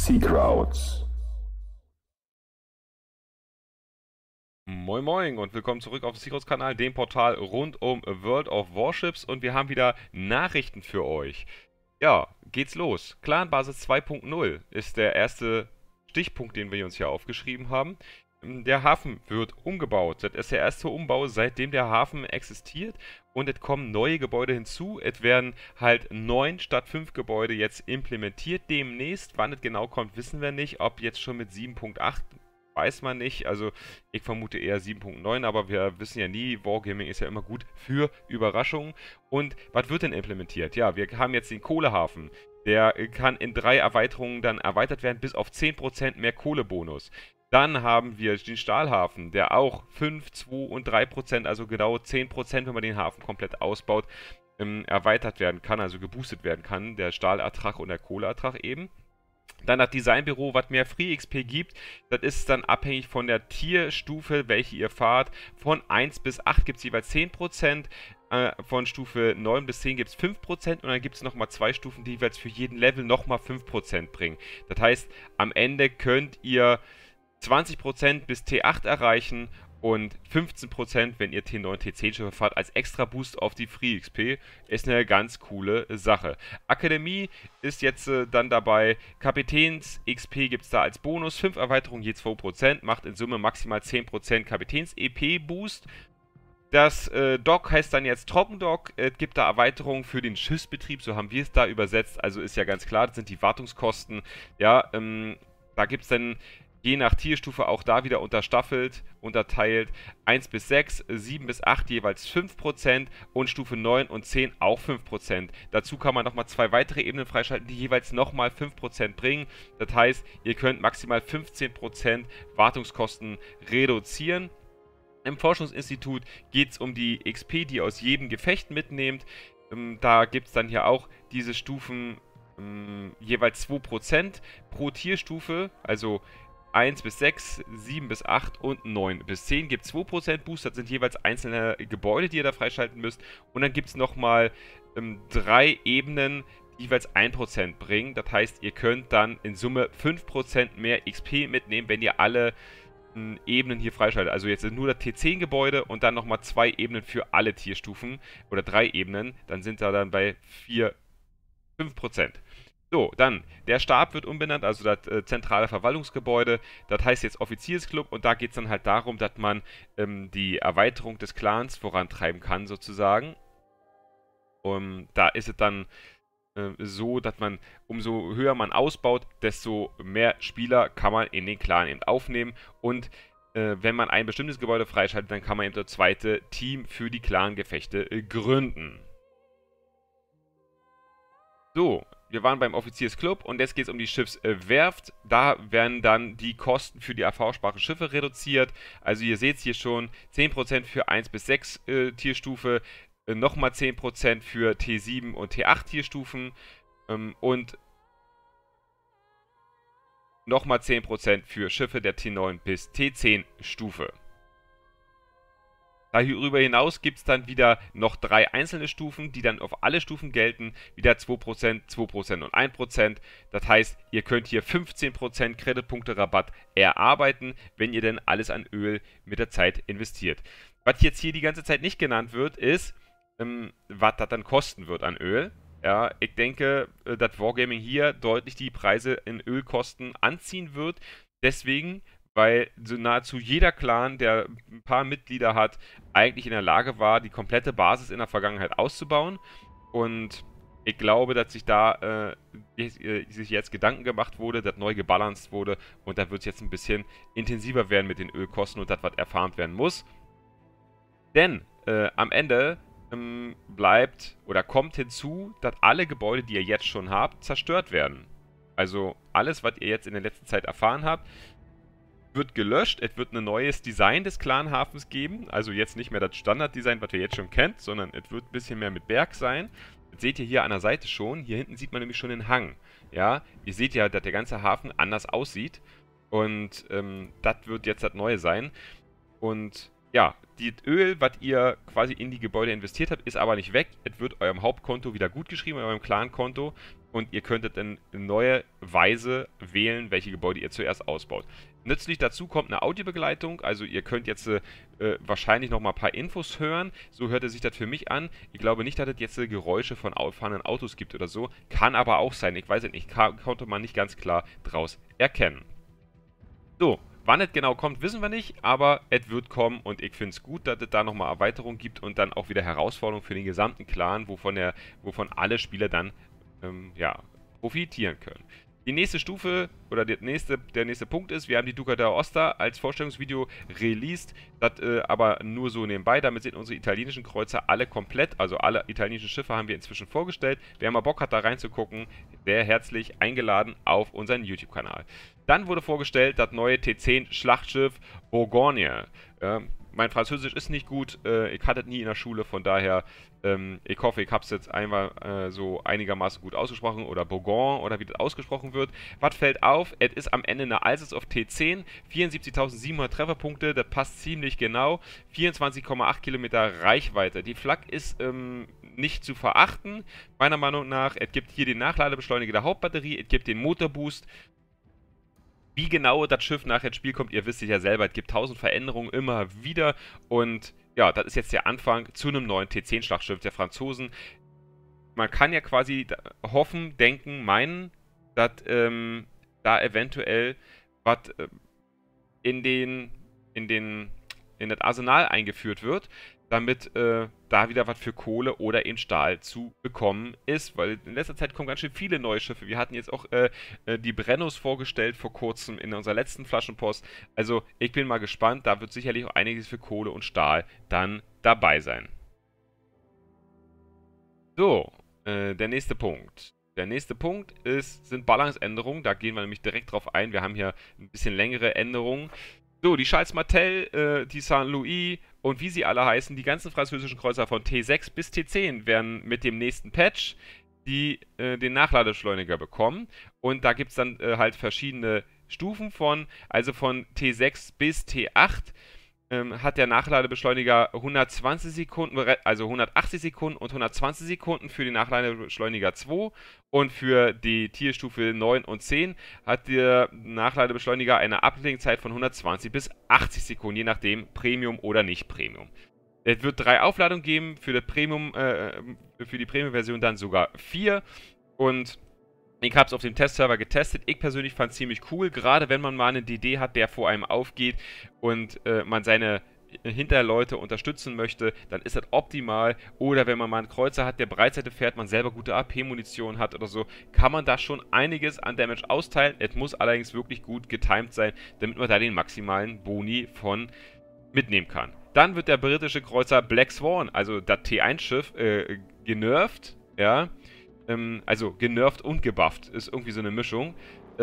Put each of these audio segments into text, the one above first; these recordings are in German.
Seakrauts. Moin Moin und willkommen zurück auf dem Seakrauts-Kanal, dem Portal rund um World of Warships, und wir haben wieder Nachrichten für euch. Ja, geht's los. Clanbasis 2.0 ist der erste Stichpunkt, den wir uns hier aufgeschrieben haben. Der Hafen wird umgebaut. Das ist der erste Umbau, seitdem der Hafen existiert, und es kommen neue Gebäude hinzu. Es werden halt 9 statt 5 Gebäude jetzt implementiert demnächst. Wann es genau kommt, wissen wir nicht. Ob jetzt schon mit 7.8, weiß man nicht. Also ich vermute eher 7.9, aber wir wissen ja nie, Wargaming ist ja immer gut für Überraschungen. Und was wird denn implementiert? Ja, wir haben jetzt den Kohlehafen. Der kann in 3 Erweiterungen dann erweitert werden, bis auf 10% mehr Kohlebonus. Dann haben wir den Stahlhafen, der auch 5, 2 und 3%, also genau 10%, wenn man den Hafen komplett ausbaut, erweitert werden kann, also geboostet werden kann, der Stahlertrag und der Kohleertrag eben. Dann das Designbüro, was mehr Free XP gibt. Das ist dann abhängig von der Tierstufe, welche ihr fahrt. Von 1 bis 8 gibt es jeweils 10%. Von Stufe 9 bis 10 gibt es 5%. Und dann gibt es nochmal 2 Stufen, die jeweils für jeden Level nochmal 5% bringen. Das heißt, am Ende könnt ihr 20% bis T8 erreichen und 15%, wenn ihr T9, T10 Schiffe fahrt, als extra Boost auf die Free XP. Ist eine ganz coole Sache. Akademie ist jetzt dann dabei. Kapitäns XP gibt es da als Bonus. 5 Erweiterungen je 2%, macht in Summe maximal 10% Kapitäns EP Boost. Das Dock heißt dann jetzt Trockendock. Es gibt da Erweiterungen für den Schiffsbetrieb, so haben wir es da übersetzt. Also ist ja ganz klar, das sind die Wartungskosten. Ja, da gibt es dann je nach Tierstufe auch da wieder unterteilt 1 bis 6, 7 bis 8 jeweils 5% und Stufe 9 und 10 auch 5%. Dazu kann man nochmal 2 weitere Ebenen freischalten, die jeweils nochmal 5% bringen. Das heißt, ihr könnt maximal 15% Wartungskosten reduzieren. Im Forschungsinstitut geht es um die XP, die ihr aus jedem Gefecht mitnehmt. Da gibt es dann hier auch diese Stufen jeweils 2% pro Tierstufe, also 1 bis 6, 7 bis 8 und 9 bis 10 gibt 2% Boost. Das sind jeweils einzelne Gebäude, die ihr da freischalten müsst. Und dann gibt es nochmal 3 Ebenen, die jeweils 1% bringen. Das heißt, ihr könnt dann in Summe 5% mehr XP mitnehmen, wenn ihr alle Ebenen hier freischaltet. Also jetzt nur das T10-Gebäude und dann nochmal 2 Ebenen für alle Tierstufen. Oder 3 Ebenen. Dann sind da dann bei 5%. So, dann, der Stab wird umbenannt, also das zentrale Verwaltungsgebäude. Das heißt jetzt Offiziersclub, und da geht es dann halt darum, dass man die Erweiterung des Clans vorantreiben kann, sozusagen. Da ist es dann so, dass man, umso höher man ausbaut, desto mehr Spieler kann man in den Clan eben aufnehmen. Und wenn man ein bestimmtes Gebäude freischaltet, dann kann man eben das zweite Team für die Clan-Gefechte gründen. So, wir waren beim Offiziersclub und jetzt geht es um die Schiffswerft. Da werden dann die Kosten für die erforschbaren Schiffe reduziert. Also ihr seht es hier schon, 10% für 1 bis 6 Tierstufe, nochmal 10% für T7 und T8 Tierstufen und nochmal 10% für Schiffe der T9 bis T10 Stufe. Darüber hinaus gibt es dann wieder noch 3 einzelne Stufen, die dann auf alle Stufen gelten. Wieder 2%, 2% und 1%. Das heißt, ihr könnt hier 15% Kreditpunkte Rabatt erarbeiten, wenn ihr denn alles an Öl mit der Zeit investiert. Was jetzt hier die ganze Zeit nicht genannt wird, ist, was das dann kosten wird an Öl. Ja, ich denke, dass Wargaming hier deutlich die Preise in Ölkosten anziehen wird. Deswegen, weil so nahezu jeder Clan, der ein paar Mitglieder hat, eigentlich in der Lage war, die komplette Basis in der Vergangenheit auszubauen. Und ich glaube, dass sich da sich jetzt Gedanken gemacht wurde, dass neu gebalanced wurde, und da wird es jetzt ein bisschen intensiver werden mit den Ölkosten und das, was erfarmt werden muss. Denn am Ende bleibt oder kommt hinzu, dass alle Gebäude, die ihr jetzt schon habt, zerstört werden. Also alles, was ihr jetzt in der letzten Zeit erfahren habt, wird gelöscht. Es wird ein neues Design des Clanhafens geben. Also jetzt nicht mehr das Standarddesign, was ihr jetzt schon kennt, sondern es wird ein bisschen mehr mit Berg sein. Das seht ihr hier an der Seite schon. Hier hinten sieht man nämlich schon den Hang. Ja, ihr seht ja, dass der ganze Hafen anders aussieht. Und das wird jetzt das Neue sein. Und ja, das Öl, was ihr quasi in die Gebäude investiert habt, ist aber nicht weg. Es wird eurem Hauptkonto wieder gut geschrieben, eurem Clan-Konto. Und ihr könntet dann eine neue Weise wählen, welche Gebäude ihr zuerst ausbaut. Nützlich dazu kommt eine Audiobegleitung, also ihr könnt jetzt wahrscheinlich noch mal ein paar Infos hören. So hört es sich das für mich an. Ich glaube nicht, dass es jetzt Geräusche von fahrenden Autos gibt oder so. Kann aber auch sein, ich weiß es nicht, konnte man nicht ganz klar draus erkennen. So, wann es genau kommt, wissen wir nicht, aber es wird kommen und ich finde es gut, dass es da nochmal Erweiterungen gibt und dann auch wieder Herausforderungen für den gesamten Clan, wovon alle Spieler dann ja, profitieren können. Die nächste Stufe oder der nächste Punkt ist, wir haben die Duca d'Aosta als Vorstellungsvideo released, das aber nur so nebenbei. Damit sind unsere italienischen Kreuzer alle komplett, also alle italienischen Schiffe haben wir inzwischen vorgestellt. Wer mal Bock hat, da reinzugucken, sehr herzlich eingeladen auf unseren YouTube-Kanal. Dann wurde vorgestellt das neue T10 Schlachtschiff Bourgogne. Mein Französisch ist nicht gut, ich hatte es nie in der Schule, von daher, ich hoffe, ich habe es jetzt einmal so einigermaßen gut ausgesprochen, oder Bourgogne, oder wie das ausgesprochen wird. Was fällt auf? Es ist am Ende eine Alsis auf T10, 74.700 Trefferpunkte, das passt ziemlich genau, 24,8 Kilometer Reichweite. Die Flak ist nicht zu verachten, meiner Meinung nach. Es gibt hier den Nachladebeschleuniger der Hauptbatterie, es gibt den Motorboost. Wie genau das Schiff nachher ins Spiel kommt, ihr wisst es ja selber, es gibt 1000 Veränderungen immer wieder und ja, das ist jetzt der Anfang zu einem neuen T10-Schlachtschiff der Franzosen. Man kann ja quasi hoffen, denken, meinen, dass da eventuell was in das Arsenal eingeführt wird, damit da wieder was für Kohle oder eben Stahl zu bekommen ist, weil in letzter Zeit kommen ganz schön viele neue Schiffe. Wir hatten jetzt auch die Brennos vorgestellt vor kurzem in unserer letzten Flaschenpost. Also ich bin mal gespannt, da wird sicherlich auch einiges für Kohle und Stahl dann dabei sein. So, der nächste Punkt. Der nächste Punkt sind Balanceänderungen, da gehen wir nämlich direkt drauf ein. Wir haben hier ein bisschen längere Änderungen. So, die Charles Martel, die Saint-Louis und wie sie alle heißen, die ganzen französischen Kreuzer von T6 bis T10 werden mit dem nächsten Patch den Nachladebeschleuniger bekommen. Und da gibt es dann halt verschiedene Stufen von, also von T6 bis T8 hat der Nachladebeschleuniger 120 Sekunden, also 180 Sekunden und 120 Sekunden für den Nachladebeschleuniger 2. Und für die Tierstufe 9 und 10 hat der Nachladebeschleuniger eine Ablenkzeit von 120 bis 80 Sekunden, je nachdem Premium oder nicht Premium. Es wird 3 Aufladungen geben, für die Premium-Version dann sogar 4. Und ich habe es auf dem Testserver getestet. Ich persönlich fand es ziemlich cool, gerade wenn man mal einen DD hat, der vor einem aufgeht und man seine Hinterleute unterstützen möchte, dann ist das optimal. Oder wenn man mal einen Kreuzer hat, der Breitseite fährt, man selber gute AP-Munition hat oder so, kann man da schon einiges an Damage austeilen. Es muss allerdings wirklich gut getimed sein, damit man da den maximalen Boni von mitnehmen kann. Dann wird der britische Kreuzer Black Swan, also das T1-Schiff, genervt, ja. Also genervt und gebufft. Ist irgendwie so eine Mischung.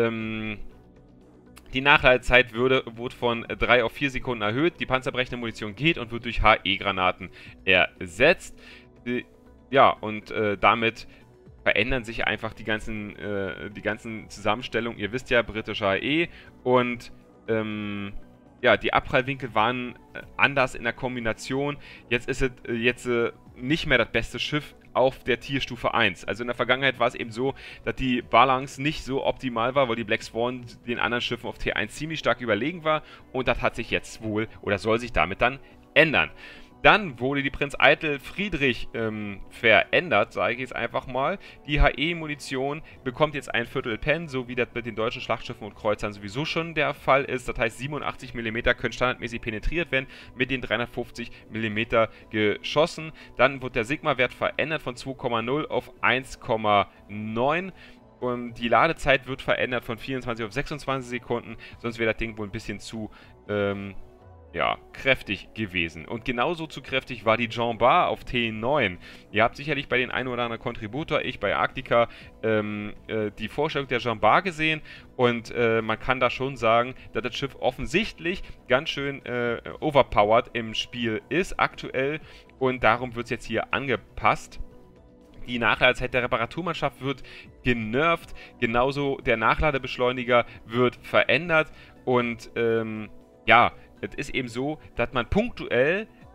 Die Nachladezeit wurde von 3 auf 4 Sekunden erhöht. Die panzerbrechende Munition geht und wird durch HE-Granaten ersetzt. Ja, und damit verändern sich einfach die ganzen Zusammenstellungen. Ihr wisst ja, britischer HE und ja, die Abprallwinkel waren anders in der Kombination. Jetzt ist es nicht mehr das beste Schiff auf der Tierstufe 1. Also in der Vergangenheit war es eben so, dass die Balance nicht so optimal war, weil die Black Swan den anderen Schiffen auf T1 ziemlich stark überlegen war und das hat sich jetzt wohl oder soll sich damit dann ändern. Dann wurde die Prinz Eitel Friedrich verändert, sage ich jetzt einfach mal. Die HE-Munition bekommt jetzt ein Viertel Pen, so wie das mit den deutschen Schlachtschiffen und Kreuzern sowieso schon der Fall ist. Das heißt, 87 mm können standardmäßig penetriert werden, mit den 350 mm geschossen. Dann wird der Sigma-Wert verändert von 2,0 auf 1,9. Und die Ladezeit wird verändert von 24 auf 26 Sekunden, sonst wäre das Ding wohl ein bisschen zu ja, kräftig gewesen. Und genauso zu kräftig war die Jean Bar auf T9. Ihr habt sicherlich bei den einen oder anderen Contributor, ich bei Arktika, die Vorstellung der Jean Bar gesehen. Und man kann da schon sagen, dass das Schiff offensichtlich ganz schön overpowered im Spiel ist aktuell. Und darum wird es jetzt hier angepasst. Die Nachladezeit der Reparaturmannschaft wird genervt. Genauso der Nachladebeschleuniger wird verändert. Und ja, es ist eben so, dass man punktuell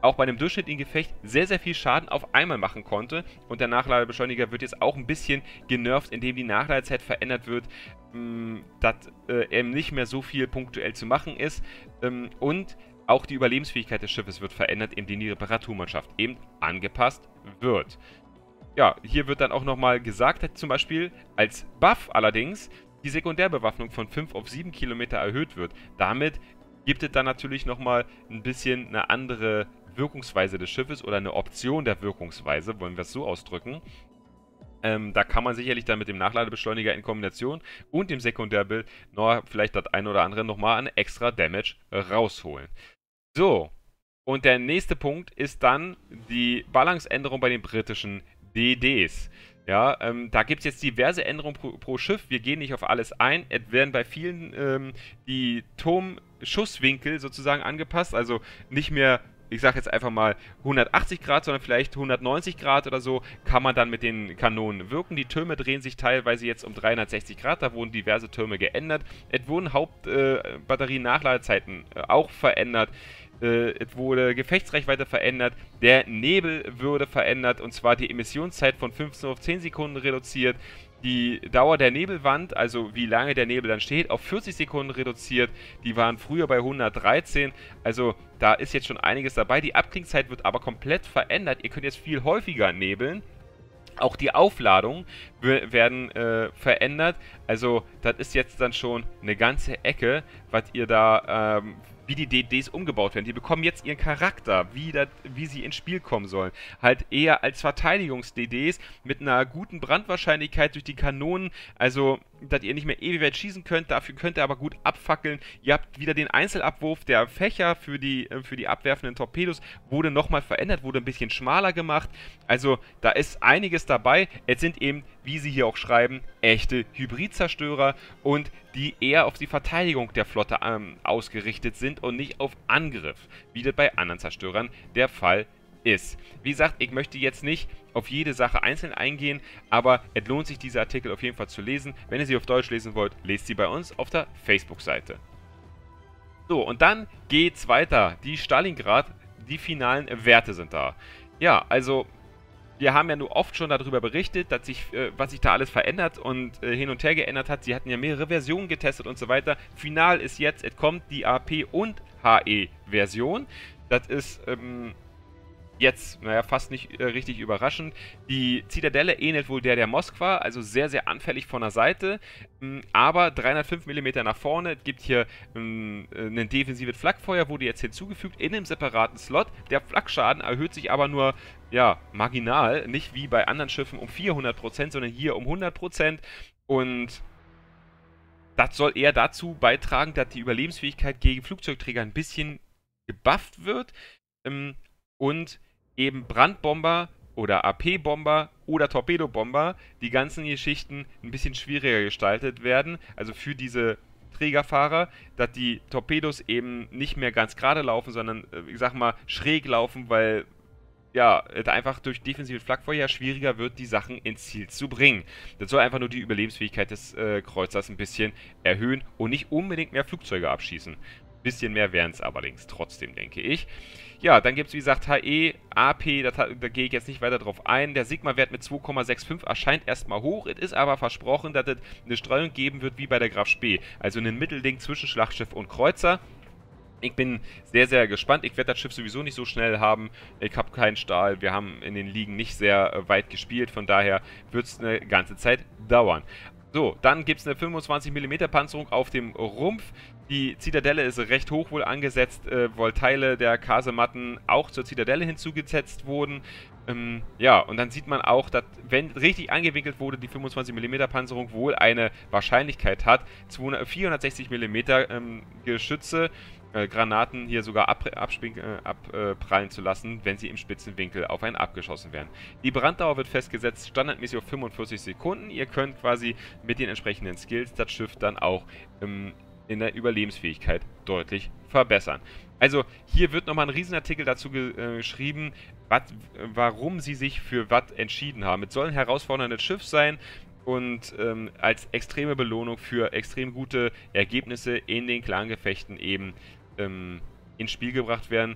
auch bei einem durchschnittlichen Gefecht sehr, sehr viel Schaden auf einmal machen konnte. Und der Nachladebeschleuniger wird jetzt auch ein bisschen genervt, indem die Nachladezeit verändert wird, dass eben nicht mehr so viel punktuell zu machen ist. Und auch die Überlebensfähigkeit des Schiffes wird verändert, indem die Reparaturmannschaft eben angepasst wird. Ja, hier wird dann auch nochmal gesagt, zum Beispiel als Buff allerdings die Sekundärbewaffnung von 5 auf 7 Kilometer erhöht wird. Damit gibt es dann natürlich nochmal ein bisschen eine andere Wirkungsweise des Schiffes oder eine Option der Wirkungsweise, wollen wir es so ausdrücken. Da kann man sicherlich dann mit dem Nachladebeschleuniger in Kombination und dem Sekundärbild noch vielleicht das ein oder andere nochmal an extra Damage rausholen. So, und der nächste Punkt ist dann die Balanceänderung bei den britischen DDs. Ja, da gibt es jetzt diverse Änderungen pro Schiff. Wir gehen nicht auf alles ein. Es werden bei vielen die Turmschusswinkel sozusagen angepasst. Also nicht mehr, ich sage jetzt einfach mal 180 Grad, sondern vielleicht 190 Grad oder so kann man dann mit den Kanonen wirken. Die Türme drehen sich teilweise jetzt um 360 Grad. Da wurden diverse Türme geändert. Es wurden Hauptbatterien-Nachladezeiten auch verändert. Es wurde Gefechtsreichweite verändert, der Nebel wurde verändert, und zwar die Emissionszeit von 15 auf 10 Sekunden reduziert, die Dauer der Nebelwand, also wie lange der Nebel dann steht, auf 40 Sekunden reduziert. Die waren früher bei 113, also da ist jetzt schon einiges dabei. Die Abklingzeit wird aber komplett verändert, ihr könnt jetzt viel häufiger nebeln. Auch die Aufladungen werden verändert, also das ist jetzt dann schon eine ganze Ecke, was ihr da, wie die DDs umgebaut werden. Die bekommen jetzt ihren Charakter, wie sie ins Spiel kommen sollen. Halt eher als Verteidigungs-DDs mit einer guten Brandwahrscheinlichkeit durch die Kanonen, also dass ihr nicht mehr ewig weit schießen könnt, dafür könnt ihr aber gut abfackeln. Ihr habt wieder den Einzelabwurf, der Fächer für die abwerfenden Torpedos wurde nochmal verändert, wurde ein bisschen schmaler gemacht. Also da ist einiges dabei. Es sind eben, wie sie hier auch schreiben, echte Hybridzerstörer und die eher auf die Verteidigung der Flotte ausgerichtet sind und nicht auf Angriff, wie das bei anderen Zerstörern der Fall ist. Wie gesagt, ich möchte jetzt nicht auf jede Sache einzeln eingehen, aber es lohnt sich, diese Artikel auf jeden Fall zu lesen. Wenn ihr sie auf Deutsch lesen wollt, lest sie bei uns auf der Facebook-Seite. So, und dann geht's weiter. Die Stalingrad, die finalen Werte sind da. Ja, also wir haben ja nur oft schon darüber berichtet, dass was sich da alles verändert und hin und her geändert hat. Sie hatten ja mehrere Versionen getestet und so weiter. Final ist jetzt, es kommt die AP- und HE-Version. Das ist jetzt, naja, fast nicht richtig überraschend. Die Zitadelle ähnelt wohl der Moskwa, also sehr, sehr anfällig von der Seite, aber 305 mm nach vorne. Es gibt hier ein defensives Flakfeuer, wurde jetzt hinzugefügt in einem separaten Slot. Der Flakschaden erhöht sich aber nur, ja, marginal, nicht wie bei anderen Schiffen um 400%, sondern hier um 100%. Und das soll eher dazu beitragen, dass die Überlebensfähigkeit gegen Flugzeugträger ein bisschen gebufft wird. Und eben Brandbomber oder AP-Bomber oder Torpedobomber, die ganzen Geschichten ein bisschen schwieriger gestaltet werden. Also für diese Trägerfahrer, dass die Torpedos eben nicht mehr ganz gerade laufen, sondern, ich sag mal, schräg laufen, weil ja, es einfach durch defensive Flakfeuer schwieriger wird, die Sachen ins Ziel zu bringen. Das soll einfach nur die Überlebensfähigkeit des Kreuzers ein bisschen erhöhen und nicht unbedingt mehr Flugzeuge abschießen. Bisschen mehr wären es allerdings trotzdem, denke ich. Ja, dann gibt es, wie gesagt, HE, AP, da gehe ich jetzt nicht weiter drauf ein. Der Sigma-Wert mit 2,65 erscheint erstmal hoch. Es ist aber versprochen, dass es eine Streuung geben wird, wie bei der Graf Spee. Also ein Mittelding zwischen Schlachtschiff und Kreuzer. Ich bin sehr, sehr gespannt. Ich werde das Schiff sowieso nicht so schnell haben. Ich habe keinen Stahl. Wir haben in den Ligen nicht sehr weit gespielt. Von daher wird es eine ganze Zeit dauern. So, dann gibt es eine 25 mm Panzerung auf dem Rumpf. Die Zitadelle ist recht hoch wohl angesetzt, weil Teile der Kasematten auch zur Zitadelle hinzugesetzt wurden. Ja, und dann sieht man auch, dass, wenn richtig angewinkelt wurde, die 25 mm Panzerung wohl eine Wahrscheinlichkeit hat, 460 mm Geschütze, Granaten hier sogar abprallen zu lassen, wenn sie im spitzen Winkel auf einen abgeschossen werden. Die Branddauer wird festgesetzt, standardmäßig auf 45 Sekunden. Ihr könnt quasi mit den entsprechenden Skills das Schiff dann auch in der Überlebensfähigkeit deutlich verbessern. Also hier wird nochmal ein Riesenartikel dazu geschrieben, warum sie sich für was entschieden haben. Es soll ein herausforderndes Schiff sein und als extreme Belohnung für extrem gute Ergebnisse in den Clangefechten eben ins Spiel gebracht werden.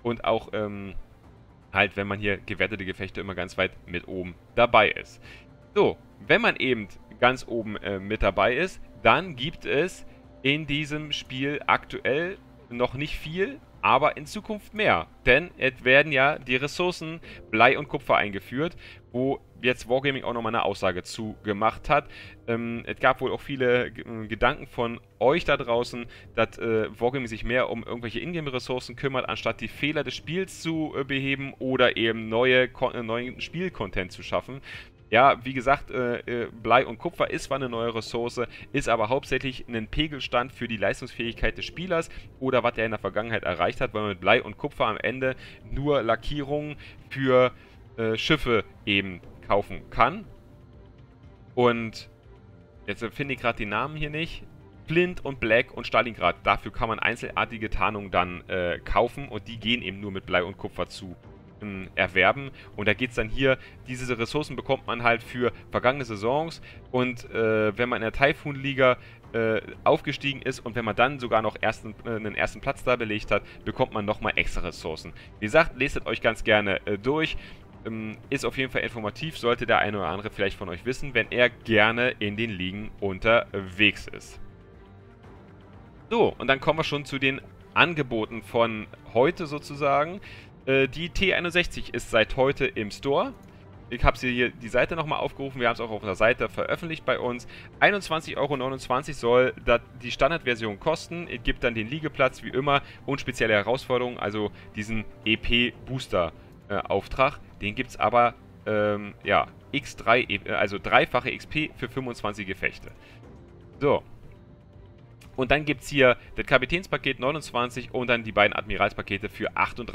und auch halt, wenn man hier gewertete Gefechte immer ganz weit mit oben dabei ist. So, wenn man eben ganz oben mit dabei ist, dann gibt es in diesem Spiel aktuell noch nicht viel, aber in Zukunft mehr. Denn es werden ja die Ressourcen Blei und Kupfer eingeführt, wo jetzt Wargaming auch nochmal eine Aussage zu gemacht hat. Es gab wohl auch viele Gedanken von euch da draußen, dass Wargaming sich mehr um irgendwelche Ingame-Ressourcen kümmert, anstatt die Fehler des Spiels zu beheben oder eben neuen Spiel-Content zu schaffen. Ja, wie gesagt, Blei und Kupfer ist zwar eine neue Ressource, ist aber hauptsächlich ein Pegelstand für die Leistungsfähigkeit des Spielers oder was er in der Vergangenheit erreicht hat, weil man mit Blei und Kupfer am Ende nur Lackierungen für Schiffe eben kaufen kann. Und jetzt finde ich gerade die Namen hier nicht. Flint und Black und Stalingrad, dafür kann man einzelartige Tarnungen dann kaufen und die gehen eben nur mit Blei und Kupfer zu erwerben. Und da geht es dann hier, diese Ressourcen bekommt man halt für vergangene Saisons und wenn man in der Typhoon-Liga aufgestiegen ist und wenn man dann sogar noch einen ersten Platz da belegt hat, bekommt man nochmal extra Ressourcen. Wie gesagt, lest es euch ganz gerne durch. Ist auf jeden Fall informativ, sollte der eine oder andere vielleicht von euch wissen, wenn er gerne in den Ligen unterwegs ist. So, und dann kommen wir schon zu den Angeboten von heute sozusagen. Die T61 ist seit heute im Store. Ich habe hier die Seite nochmal aufgerufen, wir haben es auch auf der Seite veröffentlicht bei uns. 21,29 € soll die Standardversion kosten. Es gibt dann den Liegeplatz wie immer und spezielle Herausforderungen, also diesen EP-Booster-Auftrag. Den gibt es aber, ja, X3, also dreifache XP für 25 Gefechte. So. Und dann gibt es hier das Kapitänspaket 29 und dann die beiden Admiralspakete für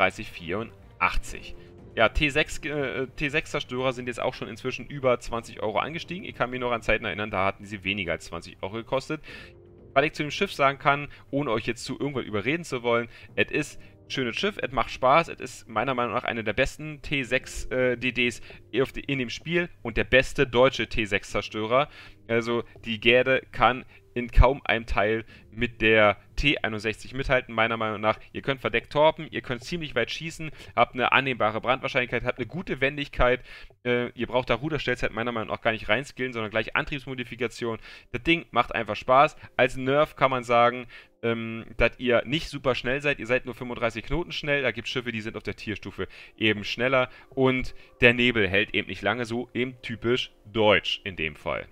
38,84. Ja, T6-Zerstörer sind jetzt auch schon inzwischen über 20 € angestiegen. Ich kann mich noch an Zeiten erinnern, da hatten sie weniger als 20 € gekostet. Was ich zu dem Schiff sagen kann, ohne euch jetzt zu irgendwann überreden zu wollen, es ist ein schönes Schiff, es macht Spaß, es ist meiner Meinung nach eine der besten T6-DDs in dem Spiel und der beste deutsche T6-Zerstörer. Also die Gerde kann in kaum einem Teil mit der T61 mithalten, meiner Meinung nach. Ihr könnt verdeckt torpen, ihr könnt ziemlich weit schießen, habt eine annehmbare Brandwahrscheinlichkeit, habt eine gute Wendigkeit. Ihr braucht da Ruderstellzeit meiner Meinung nach gar nicht reinskillen, sondern gleich Antriebsmodifikation. Das Ding macht einfach Spaß. Als Nerf kann man sagen, dass ihr nicht super schnell seid. Ihr seid nur 35 Knoten schnell. Da gibt es Schiffe, die sind auf der Tierstufe eben schneller. Und der Nebel hält eben nicht lange, so eben typisch deutsch in dem Fall.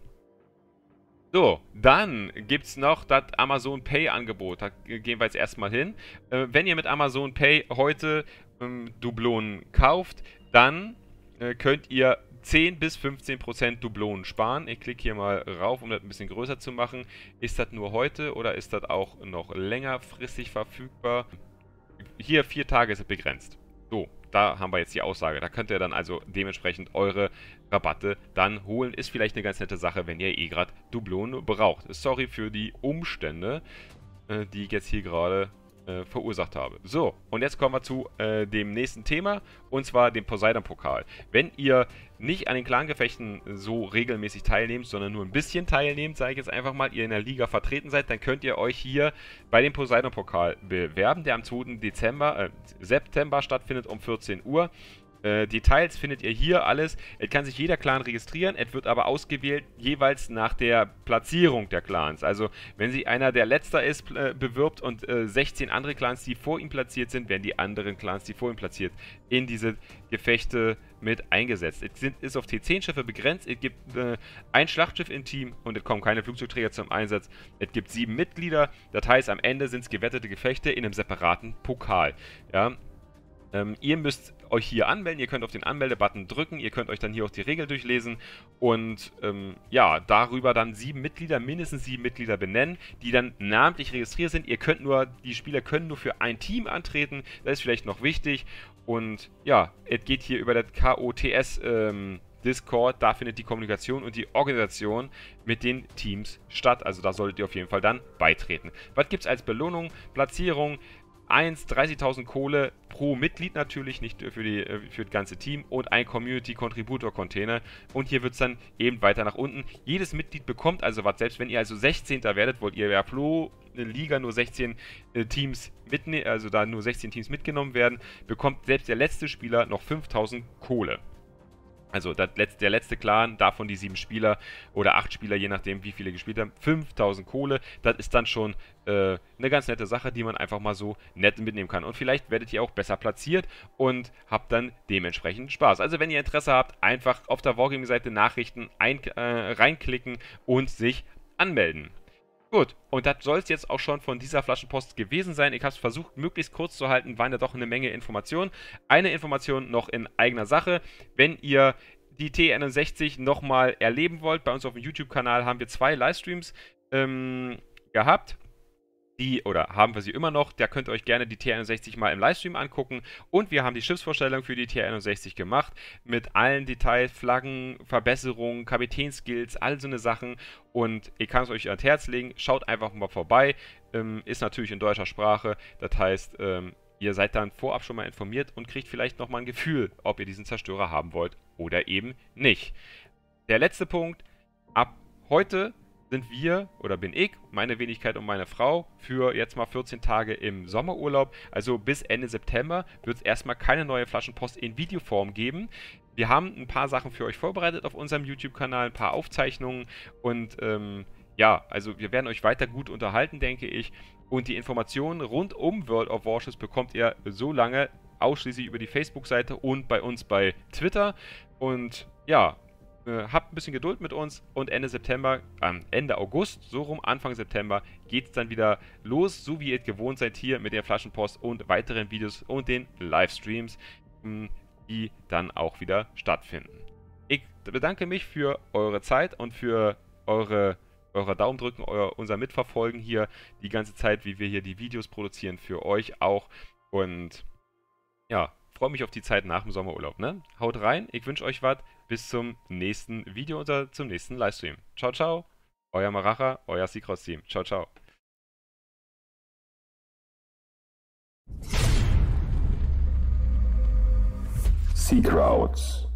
So, dann gibt es noch das Amazon Pay Angebot. Da gehen wir jetzt erstmal hin. Wenn ihr mit Amazon Pay heute Dublonen kauft, dann könnt ihr 10 bis 15% Dublonen sparen. Ich klicke hier mal rauf, um das ein bisschen größer zu machen. Ist das nur heute oder ist das auch noch längerfristig verfügbar? Hier 4 Tage ist es begrenzt. So, da haben wir jetzt die Aussage. Da könnt ihr dann also dementsprechend eure Rabatte dann holen. Ist vielleicht eine ganz nette Sache, wenn ihr gerade Dublonen braucht. Sorry für die Umstände, die ich jetzt hier gerade verursacht habe. So, und jetzt kommen wir zu dem nächsten Thema, und zwar dem Poseidon-Pokal. Wenn ihr nicht an den Clangefechten so regelmäßig teilnehmt, sondern nur ein bisschen teilnehmt, sage ich jetzt einfach mal, ihr in der Liga vertreten seid, dann könnt ihr euch hier bei dem Poseidon-Pokal bewerben, der am 2. September stattfindet um 14 Uhr. Details findet ihr hier alles. Es kann sich jeder Clan registrieren, es wird aber ausgewählt jeweils nach der Platzierung der Clans. Also wenn sich einer, der letzter ist, bewirbt und 16 andere Clans, die vor ihm platziert sind, werden die anderen Clans, die vor ihm platziert, in diese Gefechte mit eingesetzt. Es ist auf T10-Schiffe begrenzt, es gibt ein Schlachtschiff im Team und es kommen keine Flugzeugträger zum Einsatz. Es gibt 7 Mitglieder, das heißt am Ende sind es gewettete Gefechte in einem separaten Pokal. Ja. Ihr müsst euch hier anmelden, ihr könnt auf den Anmelde-Button drücken, ihr könnt euch dann hier auch die Regel durchlesen und ja, darüber dann mindestens 7 Mitglieder benennen, die dann namentlich registriert sind. Die Spieler können nur für ein Team antreten, das ist vielleicht noch wichtig. Und ja, es geht hier über das KOTS Discord, da findet die Kommunikation und die Organisation mit den Teams statt, also da solltet ihr auf jeden Fall dann beitreten. Was gibt es als Belohnung? Platzierung, 1, 30.000 Kohle pro Mitglied natürlich, nicht für das ganze Team und ein Community-Contributor-Container. Und hier wird es dann eben weiter nach unten. Jedes Mitglied bekommt also was, selbst wenn ihr also 16. werdet, wollt ihr ja pro Liga nur 16 Teams mitnehmen, also da nur 16 Teams mitgenommen werden, bekommt selbst der letzte Spieler noch 5.000 Kohle. Also der letzte Clan, davon die 7 Spieler oder 8 Spieler, je nachdem wie viele gespielt haben, 5.000 Kohle. Das ist dann schon eine ganz nette Sache, die man einfach mal so nett mitnehmen kann. Und vielleicht werdet ihr auch besser platziert und habt dann dementsprechend Spaß. Also wenn ihr Interesse habt, einfach auf der Wargaming-Seite Nachrichten reinklicken und sich anmelden. Gut, und das soll es jetzt auch schon von dieser Flaschenpost gewesen sein. Ich habe es versucht, möglichst kurz zu halten, waren ja doch eine Menge Informationen. Eine Information noch in eigener Sache. Wenn ihr die T61 nochmal erleben wollt, bei uns auf dem YouTube-Kanal haben wir 2 Livestreams gehabt. Oder haben wir sie immer noch, da könnt ihr euch gerne die T61 mal im Livestream angucken. Und wir haben die Schiffsvorstellung für die T61 gemacht, mit allen Details, Flaggen, Verbesserungen, Kapitänskills, all so eine Sachen. Und ich kann es euch ans Herz legen, schaut einfach mal vorbei. Ist natürlich in deutscher Sprache, das heißt, ihr seid dann vorab schon mal informiert und kriegt vielleicht nochmal ein Gefühl, ob ihr diesen Zerstörer haben wollt oder eben nicht. Der letzte Punkt, ab heute sind wir, oder bin ich, meine Wenigkeit und meine Frau, für jetzt mal 14 Tage im Sommerurlaub. Also bis Ende September wird es erstmal keine neue Flaschenpost in Videoform geben. Wir haben ein paar Sachen für euch vorbereitet auf unserem YouTube-Kanal, ein paar Aufzeichnungen und ja, also wir werden euch weiter gut unterhalten, denke ich. Und die Informationen rund um World of Warships bekommt ihr so lange ausschließlich über die Facebook-Seite und bei uns bei Twitter. Und ja, habt ein bisschen Geduld mit uns und Ende August, so rum, Anfang September, geht es dann wieder los, so wie ihr es gewohnt seid hier mit der Flaschenpost und weiteren Videos und den Livestreams, die dann auch wieder stattfinden. Ich bedanke mich für eure Zeit und für eure Daumendrücken, unser Mitverfolgen hier die ganze Zeit, wie wir hier die Videos produzieren, für euch auch. Und ja, freue mich auf die Zeit nach dem Sommerurlaub, ne? Haut rein, ich wünsche euch was. Bis zum nächsten Video oder zum nächsten Livestream. Ciao, ciao. Euer Maracha, euer Seacross-Team. Ciao, ciao. Seacrowds.